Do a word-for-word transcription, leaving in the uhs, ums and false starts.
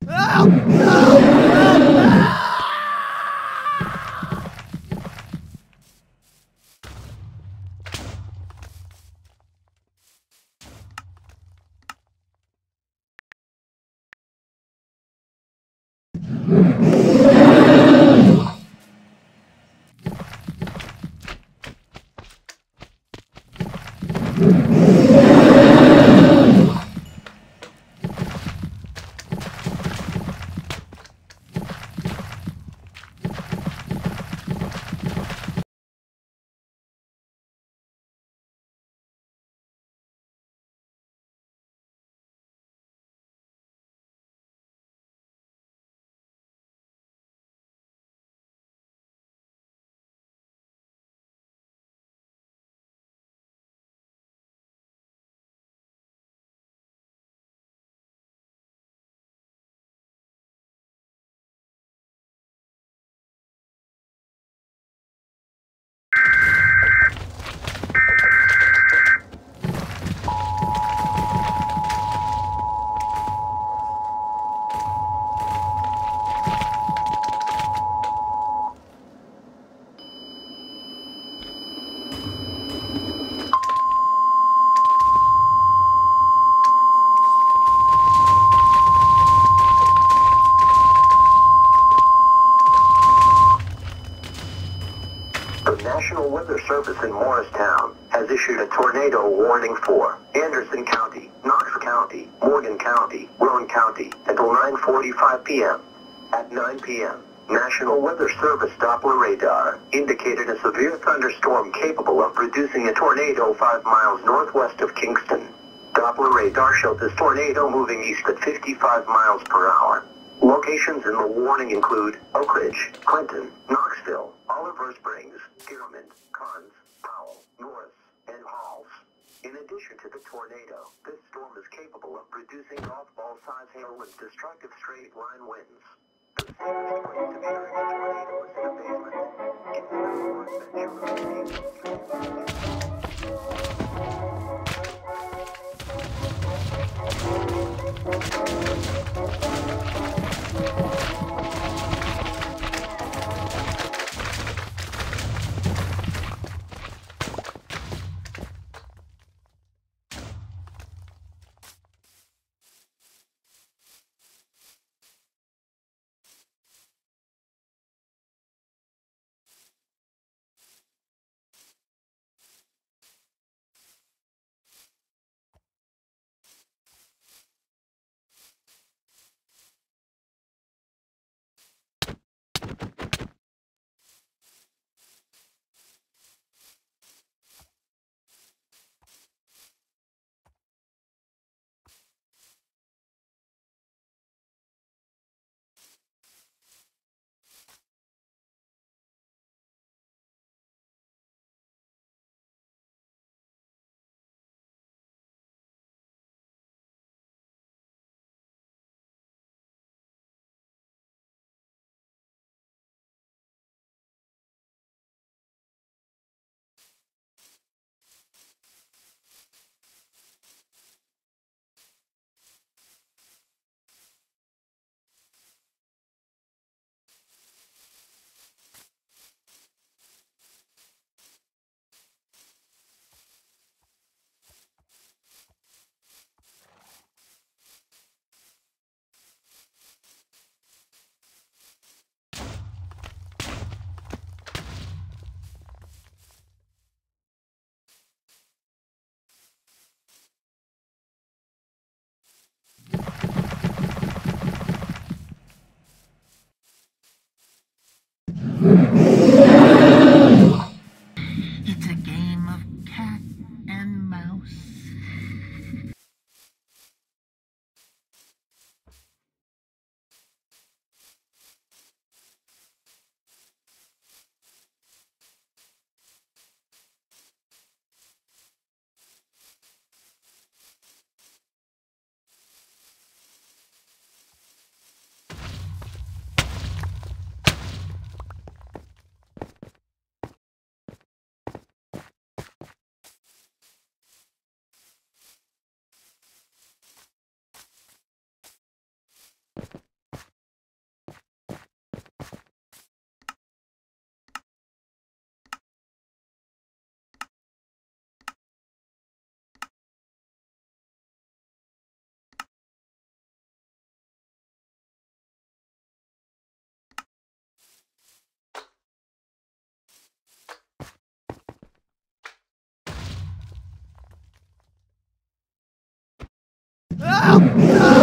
The National Weather Service in Morristown has issued a tornado warning for Anderson County, Knox County, Morgan County, Rowan County until nine forty-five p m At nine p m, National Weather Service Doppler radar indicated a severe thunderstorm capable of producing a tornado five miles northwest of Kingston. Doppler radar showed this tornado moving east at fifty-five miles per hour. Locations in the warning include Oak Ridge, Clinton, Knoxville, Oliver Springs, Dearmond, Cons, Powell, Norris, and Halls. In addition to the tornado, this storm is capable of producing golf ball-size hail with destructive straight-line winds. The safest place to be during a tornado is in a basement. Get the more No!